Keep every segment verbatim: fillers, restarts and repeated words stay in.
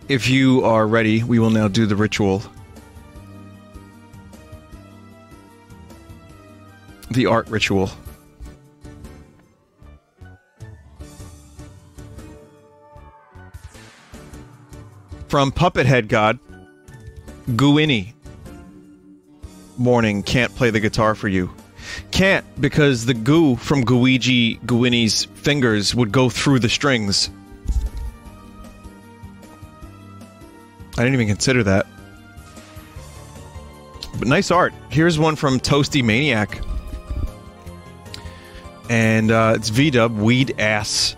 If you are ready, we will now do the ritual. The art ritual. From Puppet Head God, Guini. Morning, can't play the guitar for you. Can't, because the goo from Guigi Guini's fingers would go through the strings. I didn't even consider that. But nice art. Here's one from Toasty Maniac. And uh, it's V-dub, Weed Ass.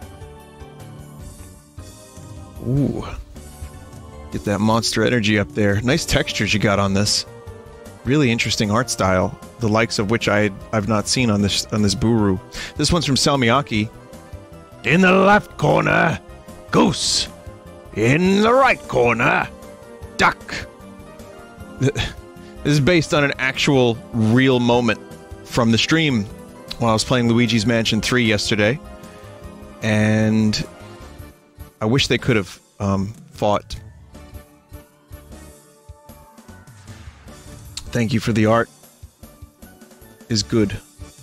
Ooh. Get that monster energy up there. Nice textures you got on this. Really interesting art style, the likes of which I I've not seen on this on this Buru. This one's from Salmiakki. In the left corner, goose. In the right corner, duck. This is based on an actual real moment from the stream when I was playing Luigi's Mansion three yesterday, and I wish they could have um, fought. Thank you for the art. Is good.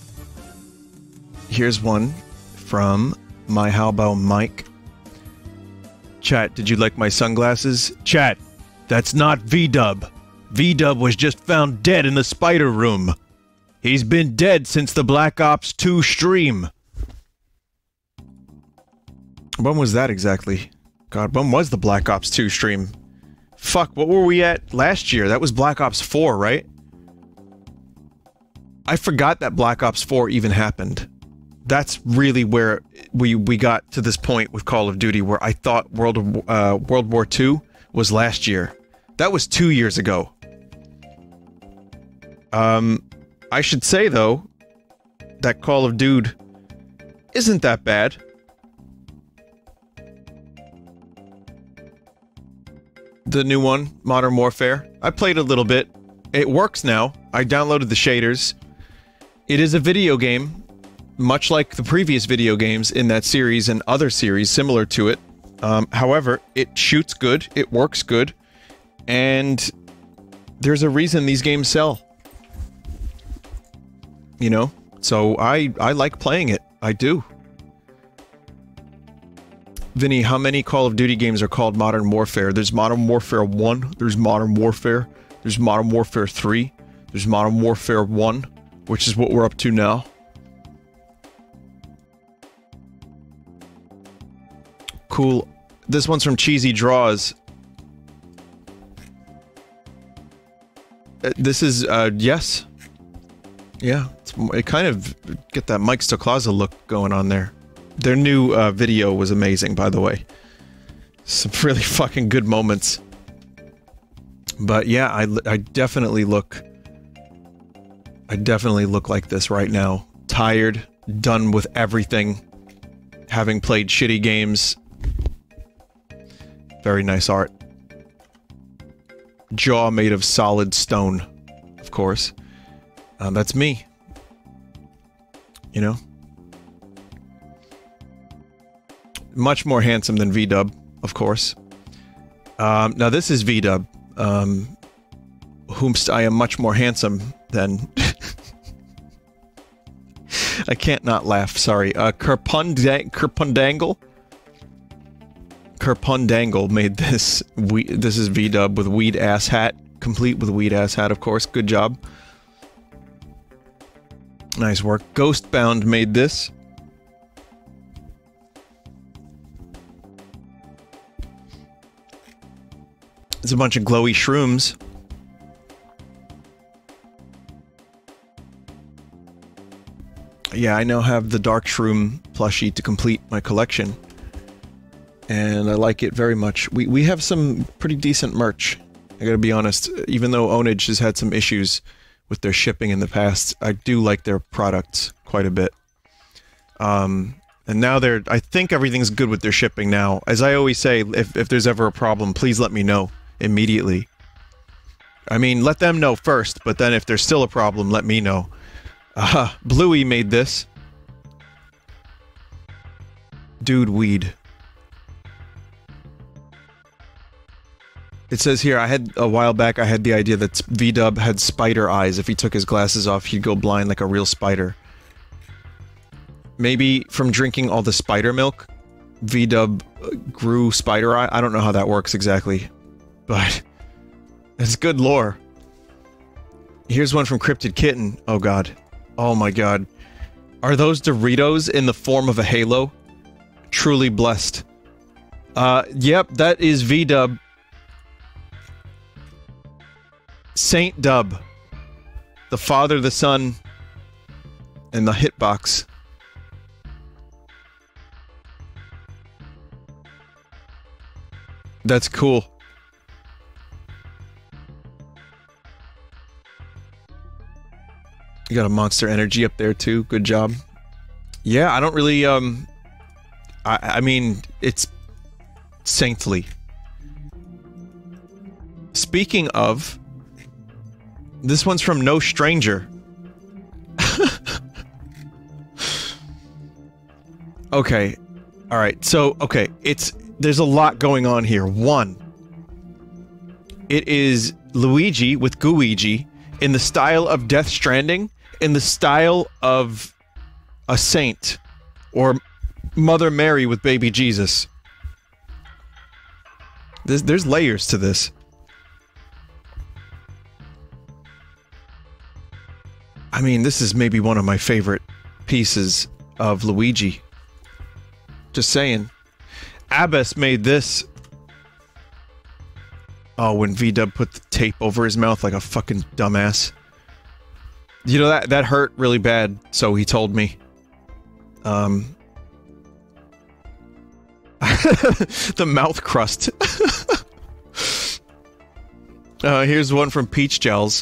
Here's one from My How About Mike. Chat, did you like my sunglasses? Chat, that's not V-dub. V-dub was just found dead in the spider room. He's been dead since the Black Ops two stream. When was that exactly? God, when was the Black Ops two stream? Fuck, what were we at last year? That was Black Ops four, right? I forgot that Black Ops four even happened. That's really where we we got to this point with Call of Duty, where I thought World of, uh, World War two was last year. That was two years ago. Um, I should say, though, that Call of Duty isn't that bad. The new one, Modern Warfare. I played a little bit. It works now. I downloaded the shaders. It is a video game, much like the previous video games in that series and other series similar to it. Um, however, it shoots good, it works good, and there's a reason these games sell. You know? So I, I like playing it. I do. Vinny, how many Call of Duty games are called Modern Warfare? There's Modern Warfare one, there's Modern Warfare, there's Modern Warfare three, there's Modern Warfare one, which is what we're up to now. Cool. This one's from Cheesy Draws. Uh, this is, uh, yes. Yeah, it's, it kind of get that Mike Stoklaza look going on there. Their new uh, video was amazing, by the way. Some really fucking good moments. But yeah, I, I definitely look... I definitely look like this right now. Tired, done with everything. Having played shitty games. Very nice art. Jaw made of solid stone, of course. Um, that's me. You know? Much more handsome than V-dub, of course. Um, now this is V-dub, um, whomst I am much more handsome than... I can't not laugh, sorry. Uh, Kerpundang Kerpundangle? Kerpundangle made this. We this is V-dub with Weed Ass Hat. Complete with Weed Ass Hat, of course. Good job. Nice work. Ghostbound made this. It's a bunch of glowy shrooms. Yeah, I now have the Dark Shroom plushie to complete my collection. And I like it very much. We, we have some pretty decent merch. I gotta be honest, even though Onage has had some issues with their shipping in the past, I do like their products quite a bit. Um, and now they're... I think everything's good with their shipping now. As I always say, if, if there's ever a problem, please let me know immediately. I mean, let them know first, but then if there's still a problem, let me know. Aha, uh, Bluey made this. Dude weed. It says here, I had, a while back, I had the idea that V-Dub had spider eyes. If he took his glasses off, he'd go blind like a real spider. Maybe from drinking all the spider milk, V-Dub grew spider eye? I don't know how that works exactly. But it's good lore. Here's one from Cryptid Kitten. Oh god. Oh my god. Are those Doritos in the form of a halo? Truly blessed. Uh, yep, that is V-Dub. Saint Dub. The Father, the Son, and the hitbox. That's cool. You got a Monster Energy up there too, good job. Yeah, I don't really, um... I, I mean, it's... saintly. Speaking of... This one's from No Stranger. Okay. Alright, so, okay, it's... There's a lot going on here. One. It is Luigi with Gooigi in the style of Death Stranding, in the style of a saint, or Mother Mary with baby Jesus. There's, there's layers to this. I mean, this is maybe one of my favorite pieces of Luigi. Just saying. Abbas made this. Oh, when V-Dub put the tape over his mouth like a fucking dumbass. You know, that, that hurt really bad, so he told me. Um... the mouth crust. uh, here's one from Peach Gels.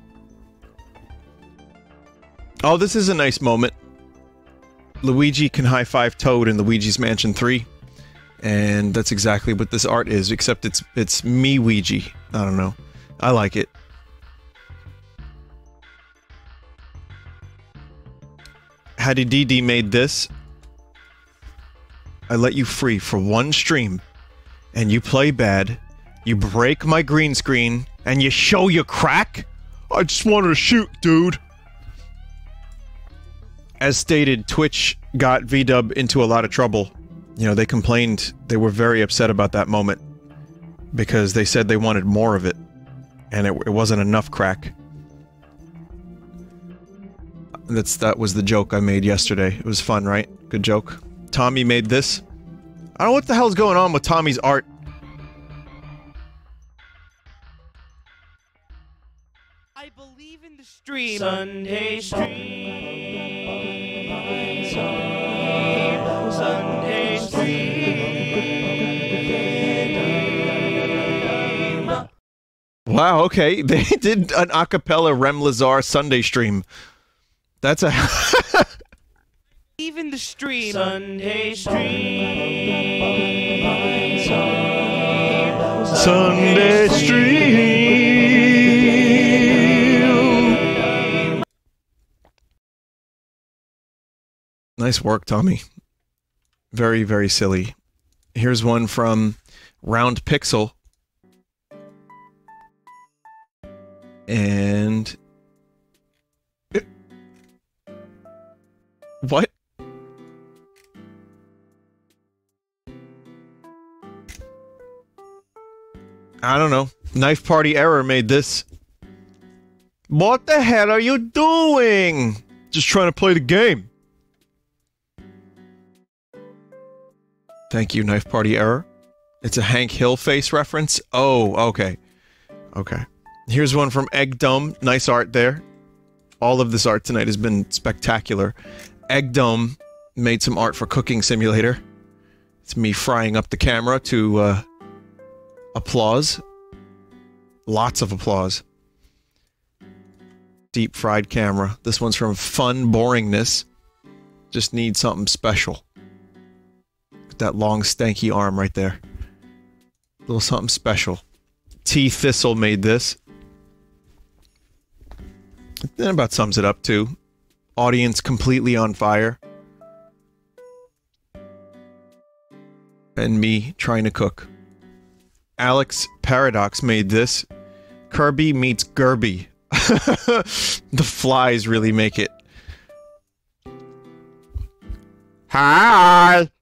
Oh, this is a nice moment. Luigi can high-five Toad in Luigi's Mansion three. And that's exactly what this art is, except it's it's me Ouija. I don't know. I like it. Hattie D D made this. I let you free for one stream, and you play bad, you break my green screen, and you show your crack? I just wanted to shoot, dude. As stated, Twitch got V-Dub into a lot of trouble. You know, they complained, they were very upset about that moment. Because they said they wanted more of it. And it, it wasn't enough crack. That's, that was the joke I made yesterday. It was fun, right? Good joke. Tommy made this. I don't know what the hell's going on with Tommy's art. I believe in the stream. Sunday stream. Sunday, Sunday stream. Wow, okay. They did an acapella Rem Lazar Sunday stream. That's a... Even the stream. Sunday stream. Sunday stream. Nice work, Tommy. Very, very silly. Here's one from Round Pixel. And... What? I don't know. Knife Party Error made this. What the hell are you doing? Just trying to play the game. Thank you, Knife Party Error. It's a Hank Hill face reference? Oh, okay. Okay. Here's one from Egg Dome. Nice art there. All of this art tonight has been spectacular. Egg Dome made some art for Cooking Simulator. It's me frying up the camera to, uh... applause. Lots of applause. Deep fried camera. This one's from Fun Boringness. Just need something special. That long stanky arm right there. A little something special. T Thistle made this. That about sums it up too. Audience completely on fire. And me trying to cook. Alex Paradox made this. Kirby meets Gerby. The flies really make it. Hi!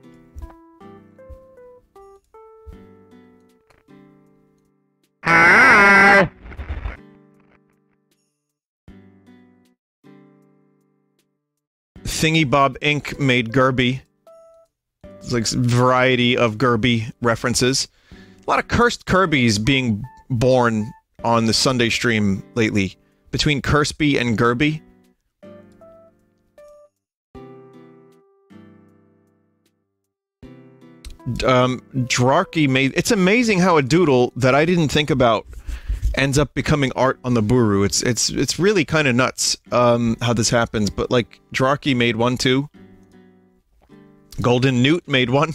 Hi! Thingy Bob Incorporated made Gerby. It's like a variety of Gerby references. A lot of cursed Kirbys being born on the Sunday stream lately. Between Kirby and Gerby. Um, Drarky made- it's amazing how a doodle that I didn't think about ends up becoming art on the Buru. It's- it's- it's really kind of nuts, um, how this happens, but like, Drarky made one too. Golden Newt made one.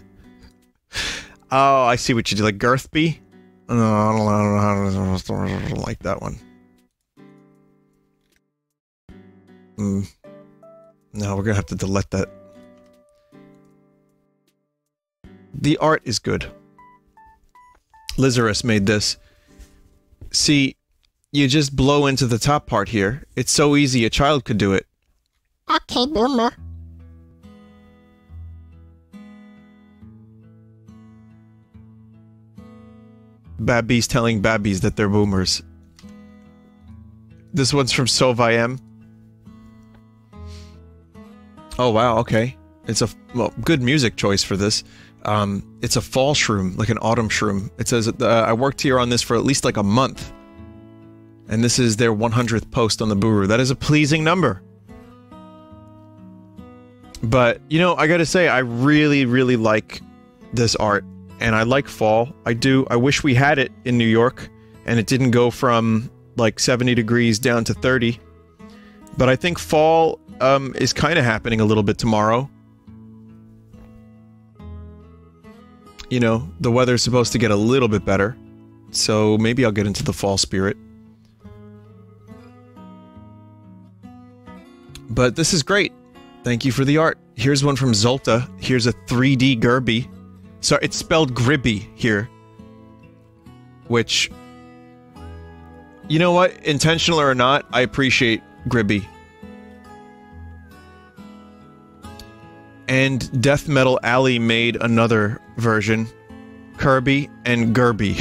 Oh, I see what you do, like Girthby? No, I don't, I don't know how to, I don't like that one. Hmm. No, we're gonna have to delete that. The art is good. Lizarus made this. See, you just blow into the top part here. It's so easy, a child could do it. Okay, boomer. Babbies telling babbies that they're boomers. This one's from Sovayem. Oh wow, okay. It's a, well, good music choice for this. Um, it's a fall shroom, like an autumn shroom. It says, uh, I worked here on this for at least like a month. And this is their one hundredth post on the Buru. That is a pleasing number. But, you know, I gotta say, I really, really like this art. And I like fall. I do. I wish we had it in New York, and it didn't go from, like, seventy degrees down to thirty. But I think fall, um, is kind of happening a little bit tomorrow. You know, the weather's supposed to get a little bit better. So maybe I'll get into the fall spirit. But this is great. Thank you for the art. Here's one from Zolta. Here's a three D Gerby. So it's spelled Gribby here. Which... You know what? Intentional or not, I appreciate Gribby. And Death Metal Alley made another version. Kirby and Gerby.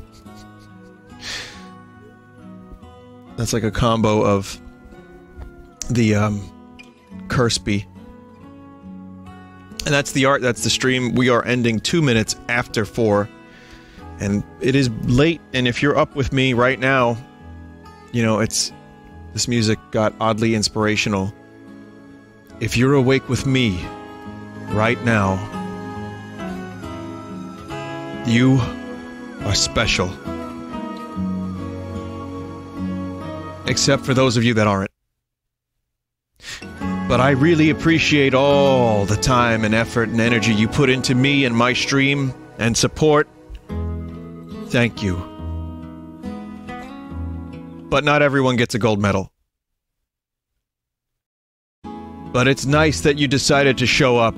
That's like a combo of the, um, Kirby. And that's the art, that's the stream. We are ending two minutes after four. And it is late, and if you're up with me right now, you know, it's... This music got oddly inspirational. If you're awake with me, right now, you are special. Except for those of you that aren't. But I really appreciate all the time and effort and energy you put into me and my stream and support. Thank you. But not everyone gets a gold medal. But it's nice that you decided to show up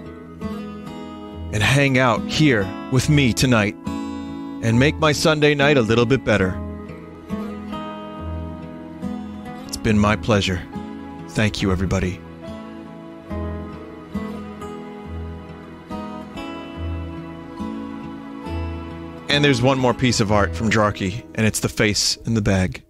and hang out here with me tonight and make my Sunday night a little bit better. It's been my pleasure. Thank you, everybody. And there's one more piece of art from Drarky, and it's the face in the bag.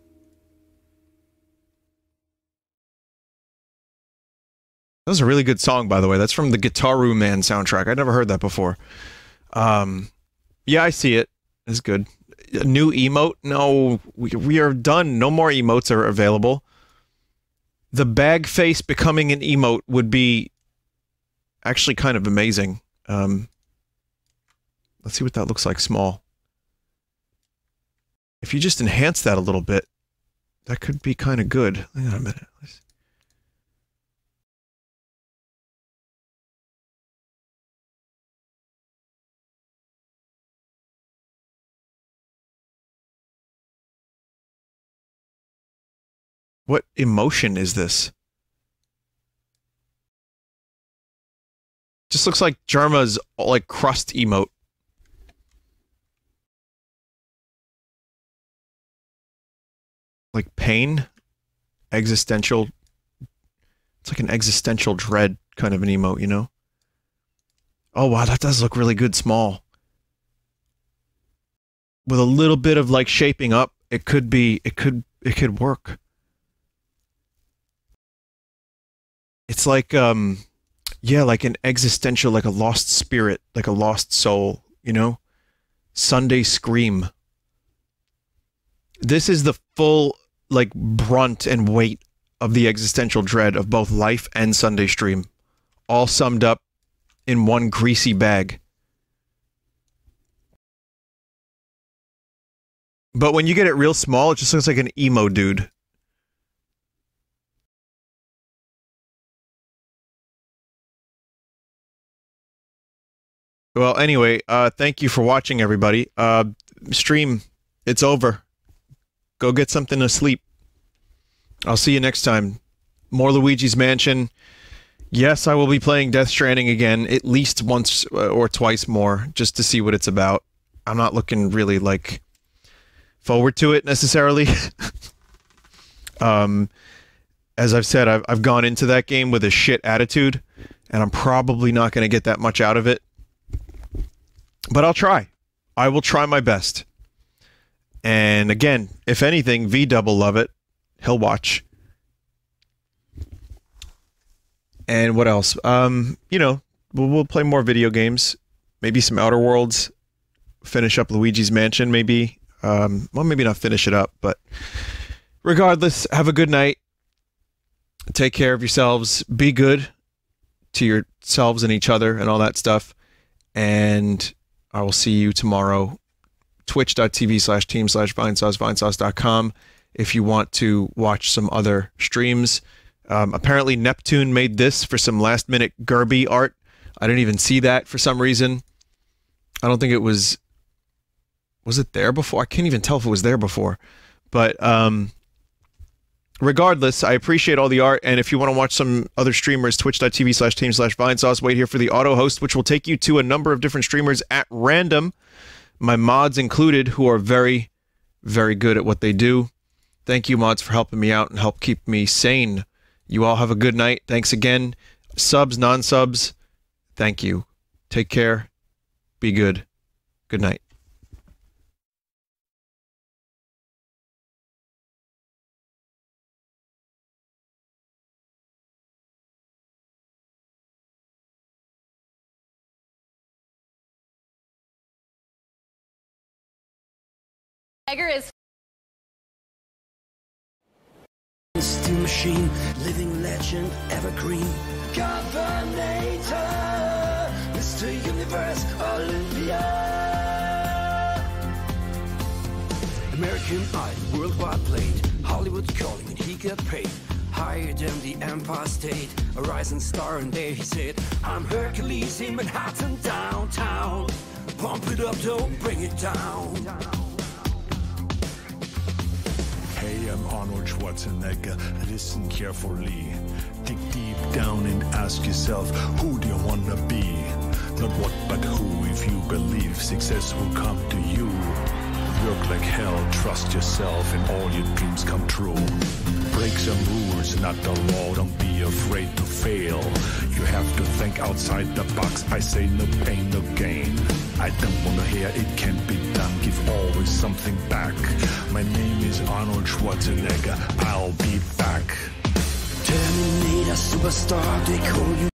That was a really good song, by the way. That's from the Guitaru Man soundtrack. I'd never heard that before. Um, yeah, I see it. It's good. A new emote? No, we, we are done. No more emotes are available. The bag face becoming an emote would be actually kind of amazing. Um, let's see what that looks like small. If you just enhance that a little bit, that could be kind of good. Hang on a minute. Let's What emotion is this? Just looks like Jarma's, like, crust emote. like pain, existential. It's like an existential dread kind of an emote, you know? Oh wow, that does look really good small. With a little bit of like shaping up, it could be, it could, it could work. It's like, um, yeah, like an existential, like a lost spirit, like a lost soul, you know? Sunday Scream. This is the full, like, brunt and weight of the existential dread of both life and Sunday Stream, all summed up in one greasy bag. But when you get it real small, it just looks like an emo dude. Well, anyway, uh, thank you for watching, everybody. Uh, stream, it's over. Go get something to sleep. I'll see you next time. More Luigi's Mansion. Yes, I will be playing Death Stranding again, at least once or twice more, just to see what it's about. I'm not looking really, like, forward to it, necessarily. um, as I've said, I've, I've gone into that game with a shit attitude, and I'm probably not going to get that much out of it. But I'll try. I will try my best. And again, if anything, V-Double love it. He'll watch. And what else? Um, you know, we'll, we'll play more video games. Maybe some Outer Worlds. Finish up Luigi's Mansion, maybe. Um, well, maybe not finish it up, but regardless, have a good night. Take care of yourselves. Be good to yourselves and each other and all that stuff. And I will see you tomorrow. Twitch.tv slash team slash Vinesauce, Vinesauce dot com. If you want to watch some other streams. Um, apparently Neptune made this for some last minute Gerby art. I didn't even see that for some reason. I don't think it was... Was it there before? I can't even tell if it was there before. But um, regardless, I appreciate all the art. And if you want to watch some other streamers, twitch.tv slash team slash Vinesauce. Wait here for the auto host, which will take you to a number of different streamers at random. My mods included, who are very, very good at what they do. Thank you, mods, for helping me out and help keep me sane. You all have a good night. Thanks again. Subs, non-subs, thank you. Take care. Be good. Good night. Tiger is Steam machine, living legend, evergreen. Governator, Mister Universe, Olympia. American Idol, worldwide played. Hollywood calling and he got paid. Higher than the Empire State. A rising star and there he said, I'm Hercules in Manhattan downtown. Pump it up, don't bring it down. Hey, I'm Arnold Schwarzenegger. Listen carefully. Dig deep down and ask yourself, who do you wanna be? Not what, but who. If you believe success will come to you, work like hell, trust yourself, and all your dreams come true. Break some rules, not the law. Don't be afraid to fail. You have to think outside the box. I say no pain, no gain. I don't wanna hear it can't be done. Give always something back. My name is Arnold Schwarzenegger. I'll be back. Terminator, superstar, they call you